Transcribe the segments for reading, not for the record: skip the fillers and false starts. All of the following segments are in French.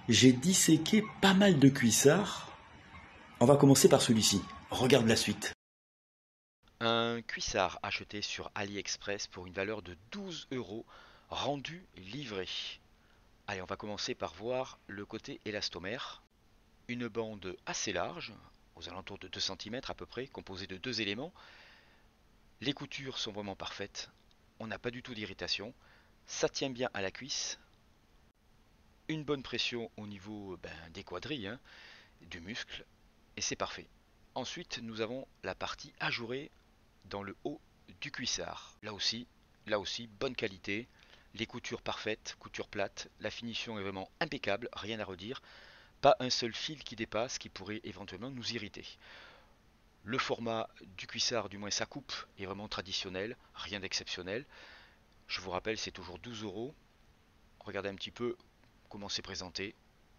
J'ai disséqué pas mal de cuissards. On va commencer par celui-ci. Regarde la suite. Un cuissard acheté sur AliExpress pour une valeur de 12 euros, rendu livré. Allez, on va commencer par voir le côté élastomère. Une bande assez large, aux alentours de 2 cm à peu près, composée de deux éléments. Les coutures sont vraiment parfaites. On n'a pas du tout d'irritation. Ça tient bien à la cuisse. Une bonne pression au niveau des quadrilles, hein, du muscle. Et c'est parfait. Ensuite, nous avons la partie ajourée dans le haut du cuissard. Là aussi, bonne qualité, les coutures parfaites, couture plate, la finition est vraiment impeccable, rien à redire, pas un seul fil qui dépasse qui pourrait éventuellement nous irriter. Le format du cuissard, du moins sa coupe, est vraiment traditionnel, rien d'exceptionnel. Je vous rappelle, c'est toujours 12 euros. Regardez un petit peu comment c'est présenté.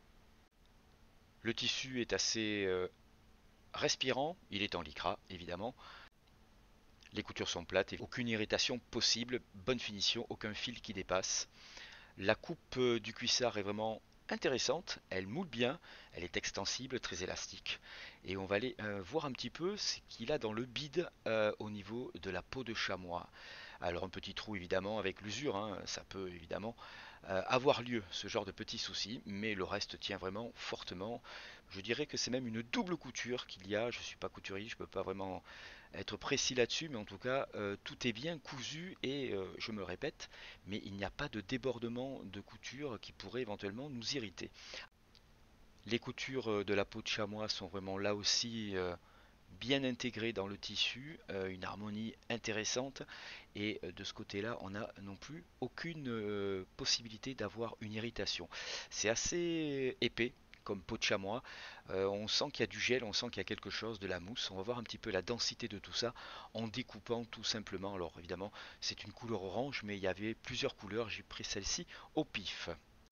Le tissu est assez respirant, il est en lycra évidemment. Les coutures sont plates et aucune irritation possible, bonne finition, aucun fil qui dépasse. La coupe du cuissard est vraiment intéressante, elle moule bien, elle est extensible, très élastique. Et on va aller voir un petit peu ce qu'il a dans le bide au niveau de la peau de chamois. Alors un petit trou évidemment avec l'usure, hein, ça peut évidemment avoir lieu, ce genre de petits soucis, mais le reste tient vraiment fortement. Je dirais que c'est même une double couture qu'il y a, je ne suis pas couturier, je ne peux pas vraiment être précis là-dessus, mais en tout cas, tout est bien cousu et je me répète, mais il n'y a pas de débordement de couture qui pourrait éventuellement nous irriter. Les coutures de la peau de chamois sont vraiment là aussi bien intégrées dans le tissu, une harmonie intéressante et de ce côté-là, on n'a non plus aucune possibilité d'avoir une irritation. C'est assez épais comme peau de chamois. On sent qu'il y a du gel, on sent qu'il y a quelque chose, de la mousse. On va voir un petit peu la densité de tout ça en découpant tout simplement. Alors évidemment, c'est une couleur orange, mais il y avait plusieurs couleurs. J'ai pris celle-ci au pif.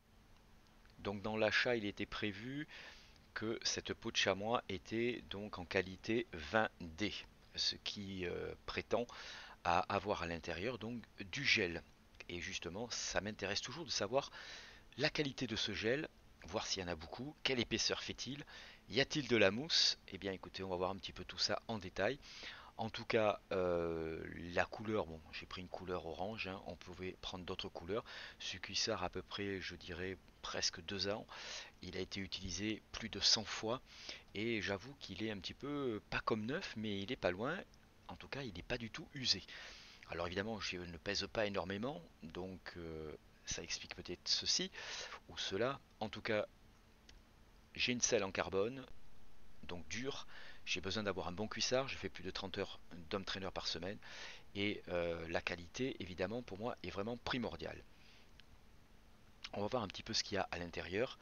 Donc dans l'achat, il était prévu que cette peau de chamois était donc en qualité 20D, ce qui prétend à avoir à l'intérieur donc du gel. Et justement, ça m'intéresse toujours de savoir la qualité de ce gel, voir s'il y en a beaucoup, quelle épaisseur fait-il, y a-t-il de la mousse. Eh bien écoutez, on va voir un petit peu tout ça en détail. En tout cas, la couleur, bon, j'ai pris une couleur orange, hein, on pouvait prendre d'autres couleurs. Ce cuissard à peu près, je dirais, presque 2 ans. Il a été utilisé plus de 100 fois et j'avoue qu'il est un petit peu, pas comme neuf, mais il est pas loin. En tout cas, il n'est pas du tout usé. Alors évidemment, je ne pèse pas énormément, donc ça explique peut-être ceci ou cela. En tout cas, j'ai une selle en carbone, donc dure. J'ai besoin d'avoir un bon cuissard. Je fais plus de 30 heures d'home trainer par semaine. Et la qualité, évidemment, pour moi, est vraiment primordiale. On va voir un petit peu ce qu'il y a à l'intérieur.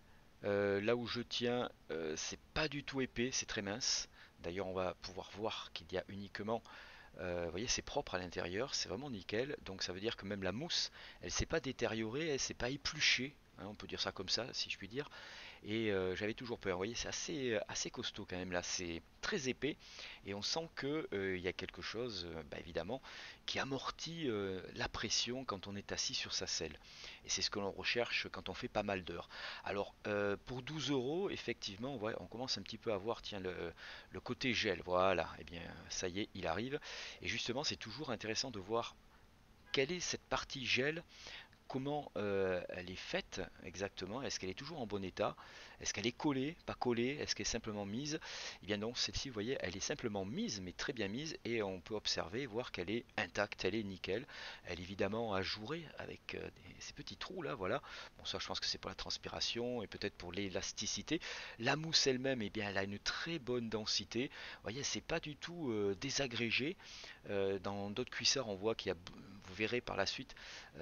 Là où je tiens, c'est pas du tout épais, c'est très mince. D'ailleurs, on va pouvoir voir qu'il y a uniquement, vous voyez, c'est propre à l'intérieur, c'est vraiment nickel. Donc ça veut dire que même la mousse, elle s'est pas détériorée, elle s'est pas épluchée, hein, on peut dire ça comme ça, si je puis dire. Et j'avais toujours peur. Vous voyez, c'est assez costaud quand même là. C'est très épais et on sent que il y a quelque chose, évidemment, qui amortit la pression quand on est assis sur sa selle. Et c'est ce que l'on recherche quand on fait pas mal d'heures. Alors pour 12 euros, effectivement, ouais, on commence un petit peu à voir, tiens, le côté gel. Voilà. Et bien, ça y est, il arrive. Et justement, c'est toujours intéressant de voir quelle est cette partie gel, comment elle est faite exactement. Est-ce qu'elle est toujours en bon état? Est-ce qu'elle est collée, pas collée? Est-ce qu'elle est simplement mise? Eh bien non, celle-ci, vous voyez, elle est simplement mise, mais très bien mise, et on peut observer, voir qu'elle est intacte, elle est nickel. Elle est évidemment ajourée avec ces petits trous là, voilà. Bon, ça, je pense que c'est pour la transpiration et peut-être pour l'élasticité. La mousse elle-même, eh bien, elle a une très bonne densité. Vous voyez, c'est pas du tout désagrégé. Dans d'autres cuissards, on voit qu'il y a, vous verrez par la suite,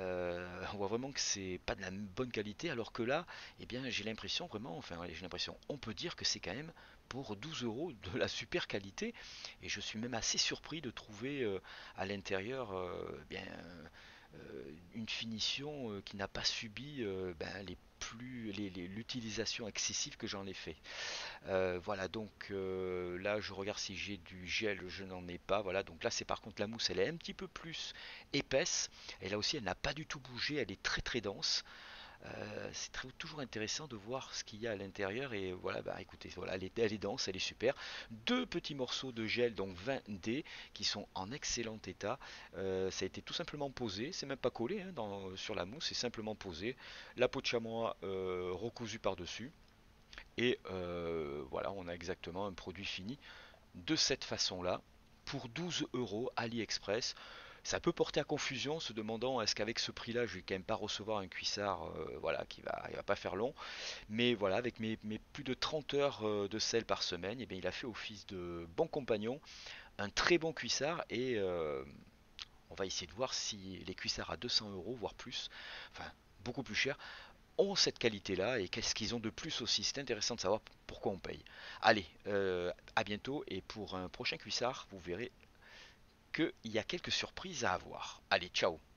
on voit vraiment que c'est pas de la bonne qualité, alors que là, eh bien, j'ai l'impression vraiment, enfin, j'ai l'impression, on peut dire que c'est quand même pour 12 euros de la super qualité, et je suis même assez surpris de trouver à l'intérieur une finition qui n'a pas subi l'utilisation excessive que j'en ai fait. Voilà, donc là je regarde si j'ai du gel, je n'en ai pas. Voilà, donc là c'est par contre la mousse, elle est un petit peu plus épaisse. Et là aussi elle n'a pas du tout bougé, elle est très très dense. C'est toujours intéressant de voir ce qu'il y a à l'intérieur et voilà, bah écoutez, voilà, elle est dense, elle est super. Deux petits morceaux de gel, donc 20D, qui sont en excellent état. Ça a été tout simplement posé, c'est même pas collé hein, sur la mousse, c'est simplement posé. La peau de chamois recousue par-dessus. Et voilà, on a exactement un produit fini de cette façon-là pour 12 euros AliExpress. Ça peut porter à confusion, se demandant est-ce qu'avec ce prix-là, je vais quand même pas recevoir un cuissard, voilà, il va pas faire long. Mais voilà, avec mes plus de 30 heures de sel par semaine, et bien, il a fait office de bon compagnon, un très bon cuissard et on va essayer de voir si les cuissards à 200 euros, voire plus, enfin beaucoup plus cher, ont cette qualité-là et qu'est-ce qu'ils ont de plus aussi. C'est intéressant de savoir pourquoi on paye. Allez, à bientôt et pour un prochain cuissard, vous verrez qu'il y a quelques surprises à avoir. Allez, ciao!